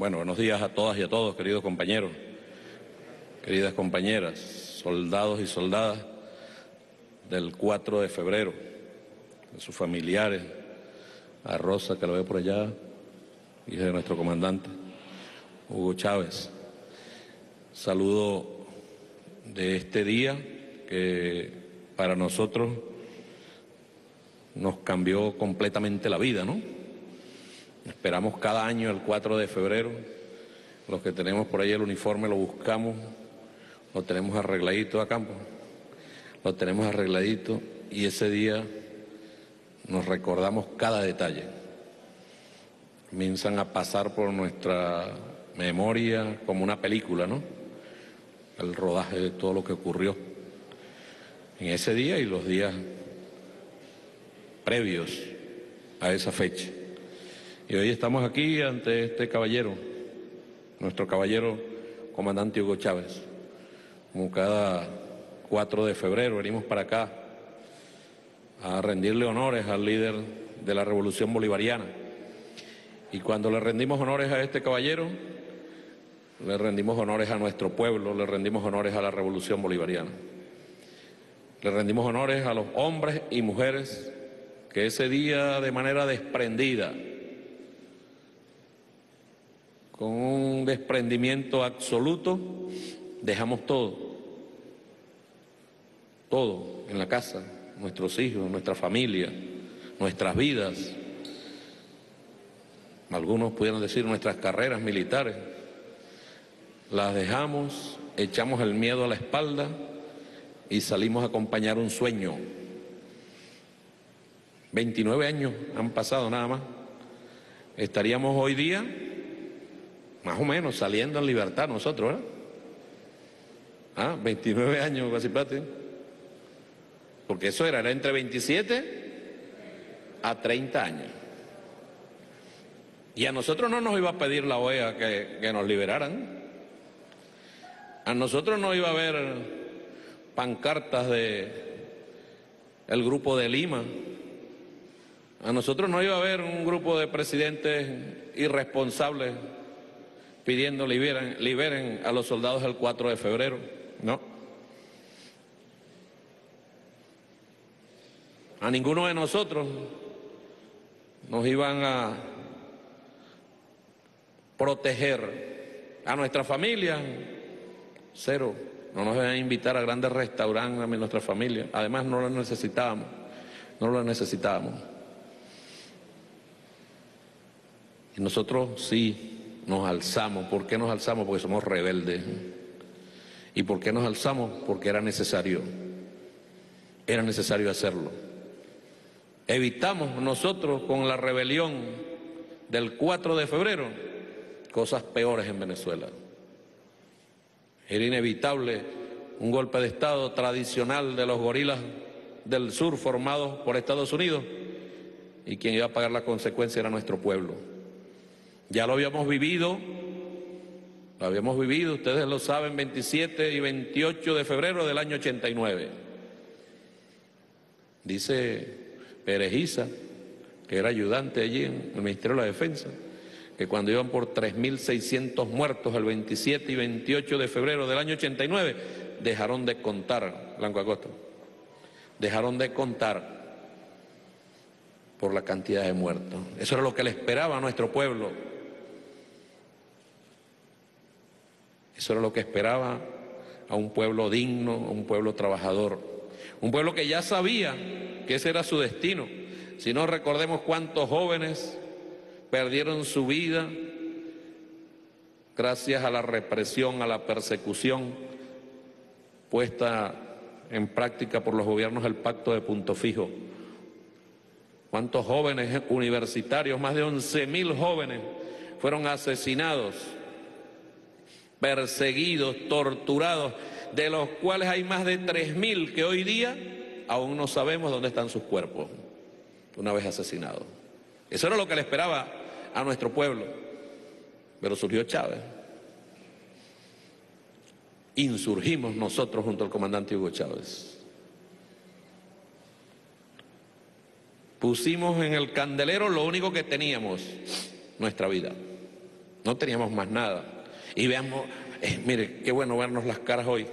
Bueno, buenos días a todas y a todos, queridos compañeros, queridas compañeras, soldados y soldadas del 4 de febrero, a sus familiares, a Rosa, que lo veo por allá, hija de nuestro comandante, Hugo Chávez. Saludo de este día que para nosotros nos cambió completamente la vida, ¿no? Esperamos cada año el 4 de febrero, los que tenemos por ahí el uniforme lo buscamos, lo tenemos arregladito a campo, lo tenemos arregladito y ese día nos recordamos cada detalle. Comienzan a pasar por nuestra memoria como una película, ¿no? El rodaje de todo lo que ocurrió en ese día y los días previos a esa fecha. Y hoy estamos aquí ante este caballero, nuestro caballero comandante Hugo Chávez. Como cada 4 de febrero venimos para acá a rendirle honores al líder de la Revolución Bolivariana. Y cuando le rendimos honores a este caballero, le rendimos honores a nuestro pueblo, le rendimos honores a la Revolución Bolivariana. Le rendimos honores a los hombres y mujeres que ese día de manera desprendida, con un desprendimiento absoluto, dejamos todo en la casa, nuestros hijos, nuestra familia, nuestras vidas, algunos pudieran decir nuestras carreras militares, las dejamos, echamos el miedo a la espalda y salimos a acompañar un sueño. 29 años han pasado nada más. Estaríamos hoy día más o menos saliendo en libertad nosotros, ¿verdad? 29 años, Guasipate. Porque eso era entre 27 a 30 años. Y a nosotros no nos iba a pedir la OEA que nos liberaran. A nosotros no iba a haber pancartas de el Grupo de Lima. A nosotros no iba a haber un grupo de presidentes irresponsables pidiendo liberen a los soldados el 4 de febrero, no. A ninguno de nosotros nos iban a proteger, a nuestra familia, cero. No nos iban a invitar a grandes restaurantes a nuestra familia, además no lo necesitábamos, Y nosotros sí nos alzamos. ¿Por qué nos alzamos? Porque somos rebeldes. ¿Y por qué nos alzamos? Porque era necesario hacerlo. Evitamos nosotros con la rebelión del 4 de febrero cosas peores en Venezuela. Era inevitable un golpe de Estado tradicional de los gorilas del sur formados por Estados Unidos y quien iba a pagar la consecuencia era nuestro pueblo. Ya lo habíamos vivido, ustedes lo saben, 27 y 28 de febrero del año 89. Dice Perejiza, que era ayudante allí en el Ministerio de la Defensa, que cuando iban por 3.600 muertos el 27 y 28 de febrero del año 89, dejaron de contar, Blanco Acosta, dejaron de contar por la cantidad de muertos. Eso era lo que le esperaba a nuestro pueblo. Eso era lo que esperaba a un pueblo digno, a un pueblo trabajador, un pueblo que ya sabía que ese era su destino. Si no, recordemos cuántos jóvenes perdieron su vida gracias a la represión, a la persecución puesta en práctica por los gobiernos del Pacto de Punto Fijo. Cuántos jóvenes universitarios, más de 11.000 jóvenes, fueron asesinados, perseguidos, torturados, de los cuales hay más de 3.000 que hoy día aún no sabemos dónde están sus cuerpos, una vez asesinados. Eso era lo que le esperaba a nuestro pueblo, pero surgió Chávez. Insurgimos nosotros junto al comandante Hugo Chávez. Pusimos en el candelero lo único que teníamos, nuestra vida. no teníamos más nada. Y veamos, mire, qué bueno vernos las caras hoy.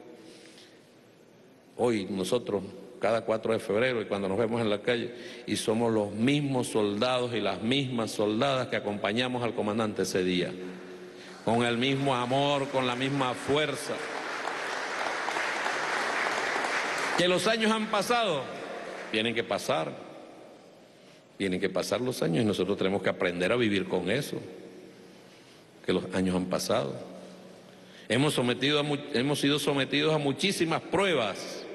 Hoy nosotros, cada 4 de febrero, y cuando nos vemos en la calle, y somos los mismos soldados y las mismas soldadas que acompañamos al comandante ese día, con el mismo amor, con la misma fuerza. Que los años han pasado, tienen que pasar los años y nosotros tenemos que aprender a vivir con eso, que los años han pasado. Hemos sido sometidos a muchísimas pruebas,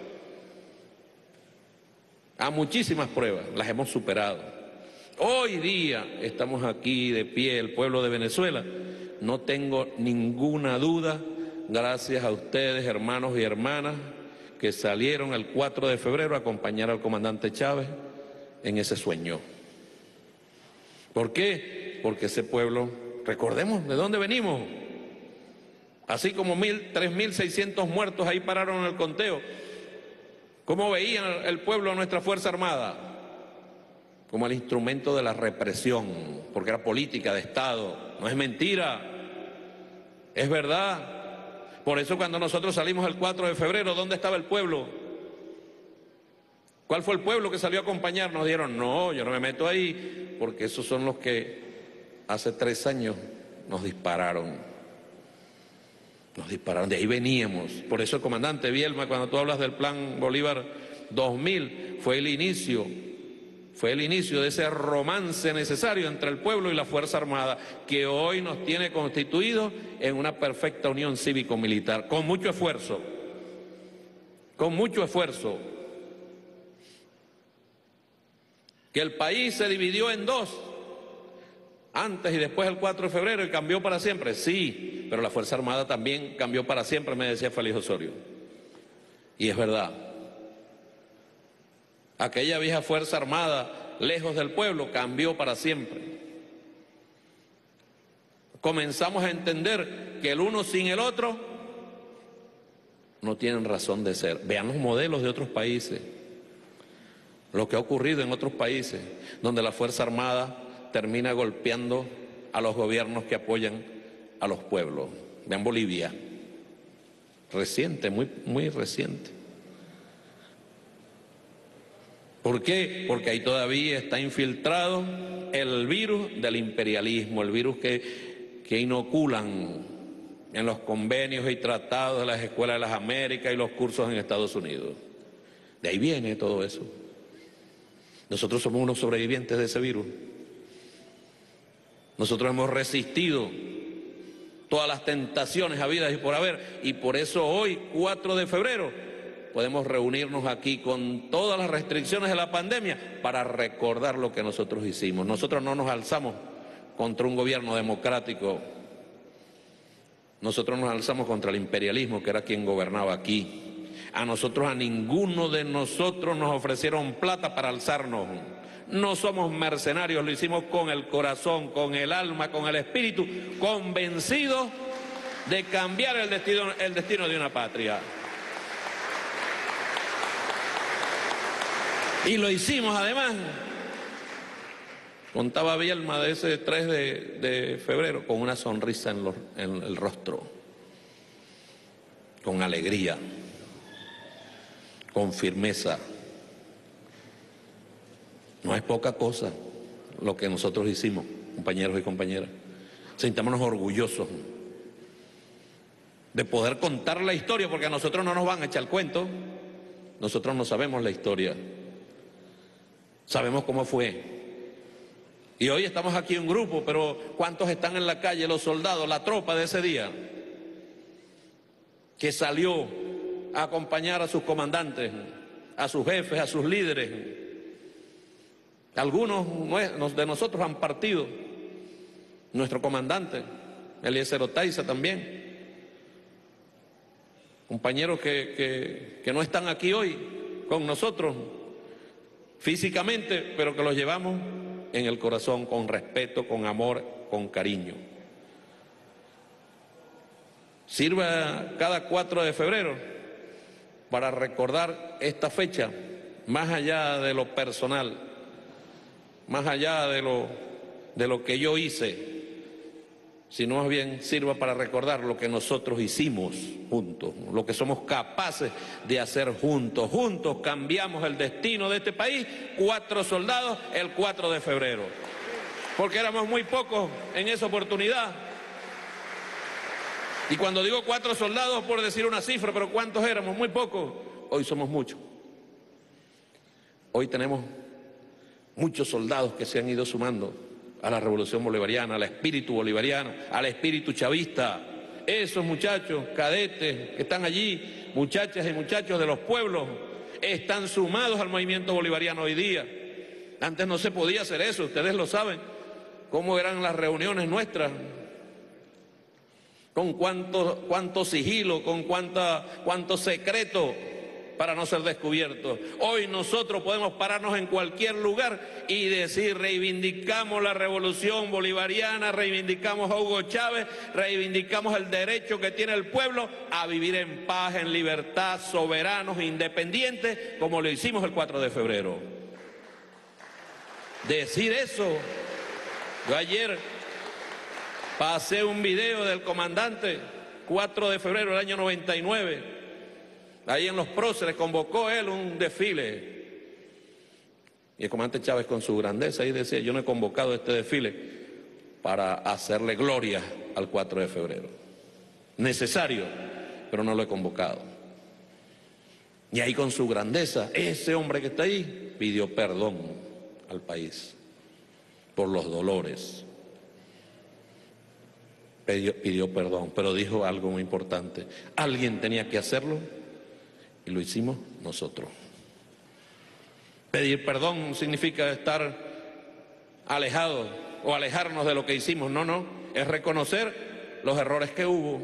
las hemos superado. Hoy día estamos aquí de pie, el pueblo de Venezuela, no tengo ninguna duda, gracias a ustedes, hermanos y hermanas, que salieron el 4 de febrero a acompañar al comandante Chávez en ese sueño. ¿Por qué? Porque ese pueblo, recordemos de dónde venimos, así como 3.600 muertos ahí pararon en el conteo. ¿Cómo veían el pueblo a nuestra Fuerza Armada? Como el instrumento de la represión, porque era política de Estado. No es mentira, es verdad. Por eso cuando nosotros salimos el 4 de febrero, ¿dónde estaba el pueblo? ¿Cuál fue el pueblo que salió a acompañarnos? Dijeron, no, yo no me meto ahí, porque esos son los que hace 3 años nos dispararon. De ahí veníamos. Por eso el comandante Bielma, cuando tú hablas del Plan Bolívar 2000, fue el inicio de ese romance necesario entre el pueblo y la Fuerza Armada, que hoy nos tiene constituidos en una perfecta unión cívico-militar, con mucho esfuerzo. Que el país se dividió en 2, antes y después del 4 de febrero, y cambió para siempre, sí, pero la Fuerza Armada también cambió para siempre, me decía Félix Osorio. Y es verdad. Aquella vieja Fuerza Armada, lejos del pueblo, cambió para siempre. Comenzamos a entender que el uno sin el otro no tienen razón de ser. Veamos modelos de otros países, lo que ha ocurrido en otros países, donde la Fuerza Armada termina golpeando a los gobiernos que apoyan a los pueblos. Vean Bolivia, reciente, muy reciente. ¿Por qué? Porque ahí todavía está infiltrado el virus del imperialismo, el virus que inoculan en los convenios y tratados de las escuelas de las Américas y los cursos en Estados Unidos. De ahí viene todo eso. Nosotros somos unos sobrevivientes de ese virus. Nosotros hemos resistido todas las tentaciones habidas y por haber, y por eso hoy, 4 de febrero, podemos reunirnos aquí con todas las restricciones de la pandemia para recordar lo que nosotros hicimos. Nosotros no nos alzamos contra un gobierno democrático, nosotros nos alzamos contra el imperialismo, que era quien gobernaba aquí. A ninguno de nosotros nos ofrecieron plata para alzarnos. No somos mercenarios, lo hicimos con el corazón, con el alma, con el espíritu, convencidos de cambiar el destino de una patria. Y lo hicimos además, contaba Bielma de ese 3 de febrero, con una sonrisa en el rostro, con alegría, con firmeza. No es poca cosa lo que nosotros hicimos, compañeros y compañeras. Sintámonos orgullosos de poder contar la historia, porque a nosotros no nos van a echar el cuento. Nosotros no sabemos la historia. Sabemos cómo fue. Y hoy estamos aquí un grupo, pero ¿cuántos están en la calle? Los soldados, la tropa de ese día, que salió a acompañar a sus comandantes, a sus jefes, a sus líderes. Algunos de nosotros han partido. Nuestro comandante, Eliezer Oteiza, también. Compañeros que no están aquí hoy con nosotros físicamente, pero que los llevamos en el corazón, con respeto, con amor, con cariño. Sirva cada 4 de febrero para recordar esta fecha, más allá de lo personal, más allá de lo que yo hice, sino más bien sirva para recordar lo que nosotros hicimos juntos, lo que somos capaces de hacer juntos. Juntos cambiamos el destino de este país, 4 soldados el 4 de febrero. Porque éramos muy pocos en esa oportunidad. Y cuando digo 4 soldados, por decir una cifra, pero ¿cuántos éramos? Muy pocos. Hoy somos muchos. Hoy tenemos muchos soldados que se han ido sumando a la revolución bolivariana, al espíritu bolivariano, al espíritu chavista. Esos muchachos, cadetes que están allí, muchachas y muchachos de los pueblos, están sumados al movimiento bolivariano hoy día. Antes no se podía hacer eso, ustedes lo saben, cómo eran las reuniones nuestras, con cuánto sigilo, con cuánto secreto para no ser descubiertos. Hoy nosotros podemos pararnos en cualquier lugar y decir, reivindicamos la revolución bolivariana, reivindicamos a Hugo Chávez, reivindicamos el derecho que tiene el pueblo a vivir en paz, en libertad, soberanos, independientes, como lo hicimos el 4 de febrero. Decir eso, yo ayer pasé un video del comandante, 4 de febrero del año 99, ahí en Los Próceres, convocó él un desfile. Y el comandante Chávez con su grandeza ahí decía, yo no he convocado este desfile para hacerle gloria al 4 de febrero. Necesario, pero no lo he convocado. Y ahí con su grandeza, ese hombre que está ahí pidió perdón al país por los dolores. Pidió perdón, pero dijo algo muy importante. Alguien tenía que hacerlo y lo hicimos nosotros. Pedir perdón significa estar alejados o alejarnos de lo que hicimos. No, es reconocer los errores que hubo.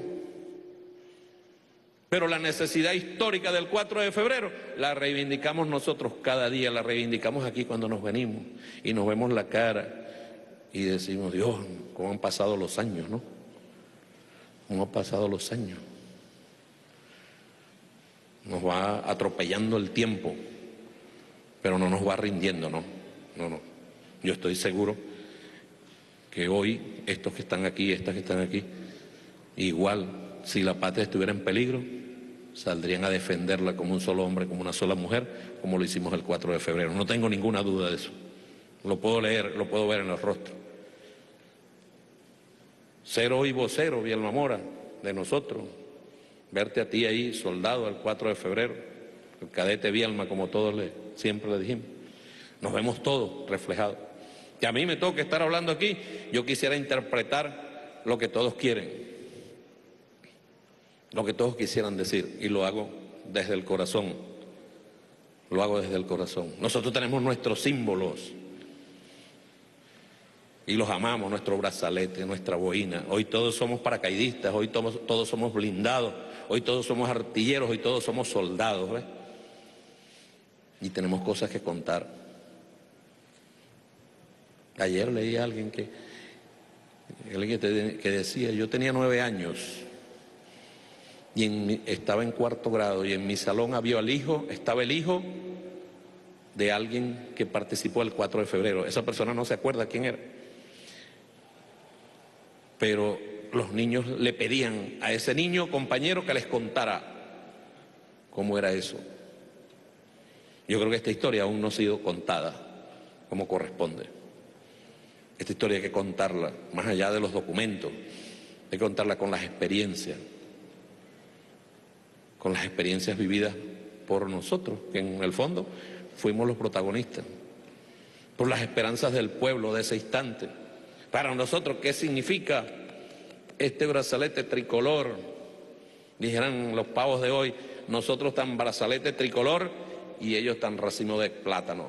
Pero la necesidad histórica del 4 de febrero la reivindicamos nosotros cada día, la reivindicamos aquí cuando nos venimos y nos vemos la cara y decimos, Dios, cómo han pasado los años, ¿no? Cómo han pasado los años. Nos va atropellando el tiempo, pero no nos va rindiendo, no. Yo estoy seguro que hoy estos que están aquí, estas que están aquí, igual si la patria estuviera en peligro, saldrían a defenderla como un solo hombre, como una sola mujer, como lo hicimos el 4 de febrero. No tengo ninguna duda de eso. Lo puedo leer, lo puedo ver en los rostros. Ser hoy vocero, Vielma Mora, de nosotros, verte a ti ahí, soldado, el 4 de febrero, el cadete Vielma, como todos siempre le dijimos. Nos vemos todos reflejados. Que a mí me toca estar hablando aquí, yo quisiera interpretar lo que todos quieren, lo que todos quisieran decir, y lo hago desde el corazón. Lo hago desde el corazón. Nosotros tenemos nuestros símbolos y los amamos, nuestro brazalete, nuestra boina. Hoy todos somos paracaidistas, hoy todos somos blindados, hoy todos somos artilleros, hoy todos somos soldados, ¿ves? Y tenemos cosas que contar. Ayer leí a alguien que decía, yo tenía 9 años y estaba en 4º grado y en mi salón estaba el hijo de alguien que participó el 4 de febrero. Esa persona no se acuerda quién era. Pero los niños le pedían a ese niño compañero que les contara cómo era eso. Yo creo que esta historia aún no ha sido contada como corresponde. Esta historia hay que contarla más allá de los documentos, hay que contarla con las experiencias vividas por nosotros, que en el fondo fuimos los protagonistas, por las esperanzas del pueblo de ese instante. Para nosotros, ¿qué significa este brazalete tricolor? Dijeran los pavos de hoy, nosotros tan brazalete tricolor y ellos tan racimo de plátano,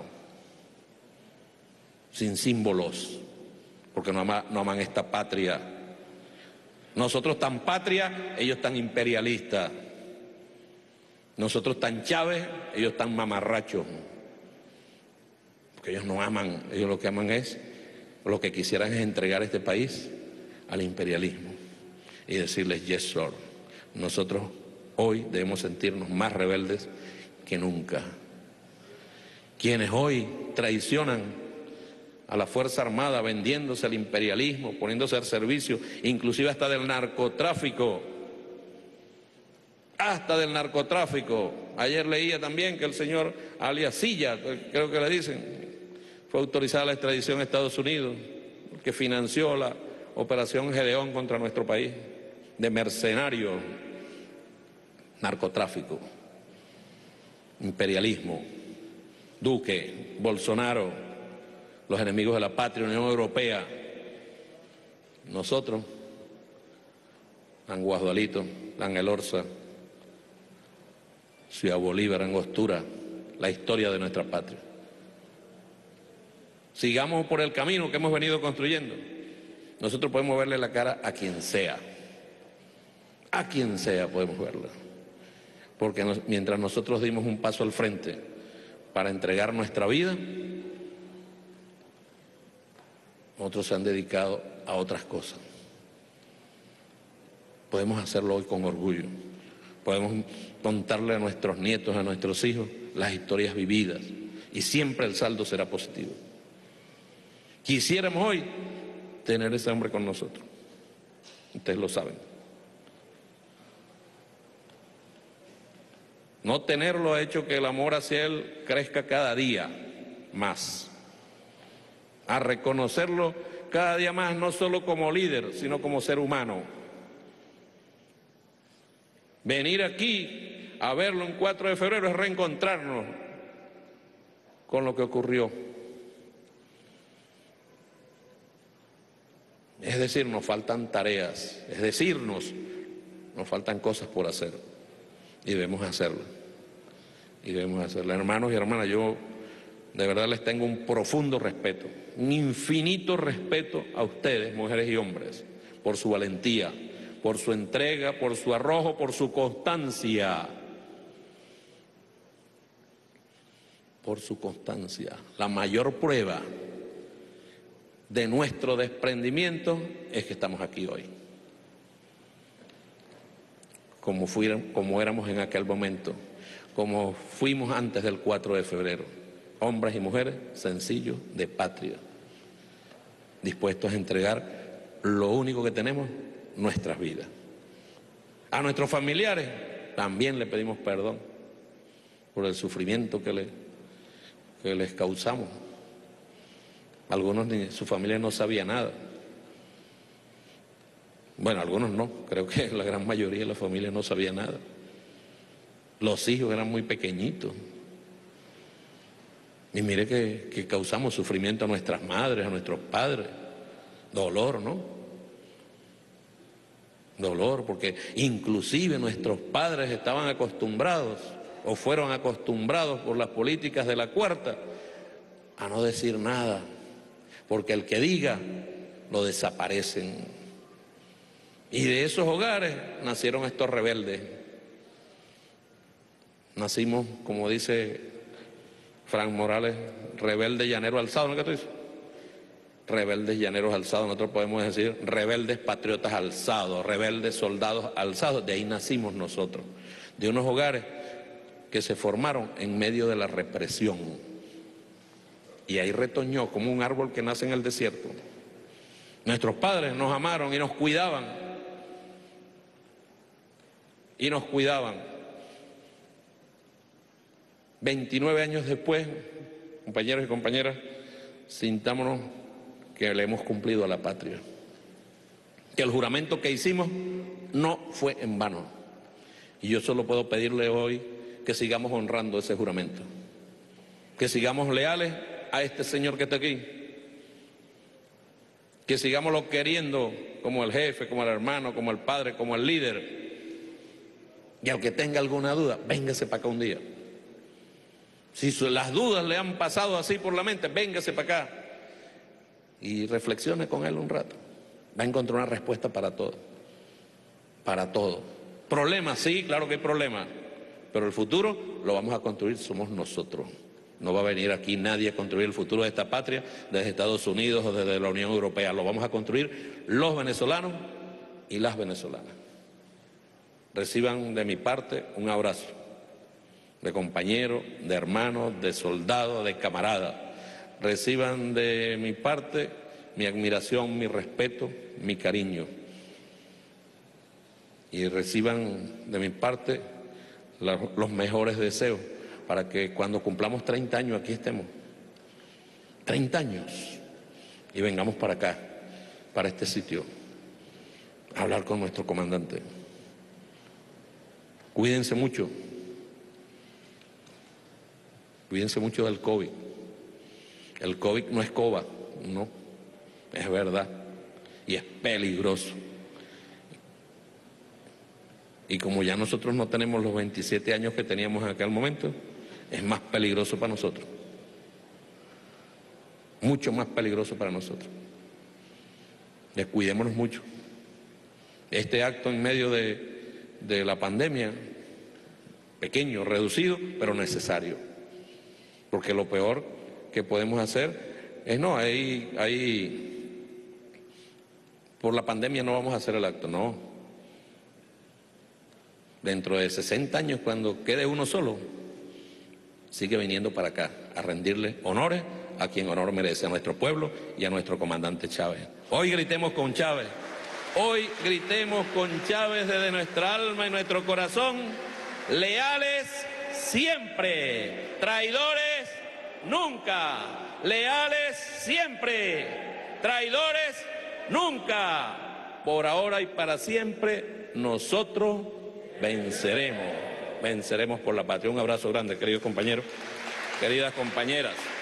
sin símbolos, porque no aman esta patria. Nosotros tan patria, ellos tan imperialistas. Nosotros tan Chávez, ellos tan mamarrachos. Porque ellos no aman, ellos lo que aman es, lo que quisieran es entregar este país al imperialismo y decirles yes sir. Nosotros hoy debemos sentirnos más rebeldes que nunca. Quienes hoy traicionan a la Fuerza Armada, vendiéndose al imperialismo, poniéndose al servicio, inclusive hasta del narcotráfico. Hasta del narcotráfico. Ayer leía también que el señor alias Silla, creo que le dicen, fue autorizada la extradición a Estados Unidos, que financió la operación Gedeón contra nuestro país, de mercenario, narcotráfico, imperialismo, Duque, Bolsonaro, los enemigos de la patria, Unión Europea. Nosotros, San Guasdualito, San Elorza, Ciudad Bolívar, Angostura, la historia de nuestra patria. Sigamos por el camino que hemos venido construyendo. Nosotros podemos verle la cara a quien sea podemos verla. Porque mientras nosotros dimos un paso al frente para entregar nuestra vida, otros se han dedicado a otras cosas. Podemos hacerlo hoy con orgullo. Podemos contarle a nuestros nietos, a nuestros hijos, las historias vividas. Y siempre el saldo será positivo. Quisiéramos hoy tener ese hombre con nosotros. Ustedes lo saben. No tenerlo ha hecho que el amor hacia él crezca cada día más. A reconocerlo cada día más, no solo como líder, sino como ser humano. Venir aquí a verlo en 4 de febrero es reencontrarnos con lo que ocurrió. Es decir, nos faltan tareas, es decirnos, nos faltan cosas por hacer y debemos hacerlas. Hermanos y hermanas, yo de verdad les tengo un profundo respeto, un infinito respeto a ustedes, mujeres y hombres, por su valentía, por su entrega, por su arrojo, por su constancia. Por su constancia. La mayor prueba de nuestro desprendimiento es que estamos aquí hoy. Como éramos en aquel momento, como fuimos antes del 4 de febrero. Hombres y mujeres sencillos, de patria, dispuestos a entregar lo único que tenemos, nuestras vidas. A nuestros familiares también le pedimos perdón por el sufrimiento que les causamos. Algunos ni su familia no sabía nada. Bueno, algunos no, creo que la gran mayoría de la familia no sabía nada. Los hijos eran muy pequeñitos. Y mire que causamos sufrimiento a nuestras madres, a nuestros padres. Dolor, ¿no? Dolor, porque inclusive nuestros padres estaban acostumbrados, o fueron acostumbrados por las políticas de la Cuarta, a no decir nada, porque el que diga, lo desaparecen. Y de esos hogares nacieron estos rebeldes. Nacimos, como dice Frank Morales, rebeldes llaneros alzados, ¿no? ¿Qué tú dices? Rebeldes llaneros alzados, nosotros podemos decir rebeldes patriotas alzados, rebeldes soldados alzados. De ahí nacimos nosotros, de unos hogares que se formaron en medio de la represión. Y ahí retoñó como un árbol que nace en el desierto. Nuestros padres nos amaron y nos cuidaban. Y nos cuidaban. 29 años después, compañeros y compañeras, sintámonos que le hemos cumplido a la patria. Que el juramento que hicimos no fue en vano. Y yo solo puedo pedirle hoy que sigamos honrando ese juramento. Que sigamos leales a este señor que está aquí. Que sigámoslo queriendo como el jefe, como el hermano, como el padre, como el líder. Y al que tenga alguna duda, véngase para acá un día. Si las dudas le han pasado así por la mente, véngase para acá y reflexione con él un rato. Va a encontrar una respuesta para todo. Para todo. Problemas, sí, claro que hay problemas. Pero el futuro lo vamos a construir, somos nosotros. No va a venir aquí nadie a construir el futuro de esta patria desde Estados Unidos o desde la Unión Europea. Lo vamos a construir los venezolanos y las venezolanas. Reciban de mi parte un abrazo de compañero, de hermano, de soldado, de camarada. reciban de mi parte mi admiración, mi respeto, mi cariño. Y reciban de mi parte los mejores deseos para que cuando cumplamos 30 años aquí estemos. 30 años. Y vengamos para acá, para este sitio, a hablar con nuestro comandante. Cuídense mucho. Cuídense mucho del COVID. El COVID no es coba, no, es verdad. Y es peligroso. Y como ya nosotros no tenemos los 27 años que teníamos en aquel momento, es más peligroso para nosotros. Mucho más peligroso para nosotros. Descuidémonos mucho. Este acto en medio de la pandemia, pequeño, reducido, pero necesario. Porque lo peor que podemos hacer es, no, por la pandemia no vamos a hacer el acto, no. Dentro de 60 años, cuando quede uno solo, sigue viniendo para acá a rendirle honores a quien honor merece, a nuestro pueblo y a nuestro comandante Chávez. Hoy gritemos con Chávez, hoy gritemos con Chávez desde nuestra alma y nuestro corazón, leales siempre, traidores nunca, leales siempre, traidores nunca. Por ahora y para siempre, nosotros venceremos por la patria. Un abrazo grande, queridos compañeros, queridas compañeras.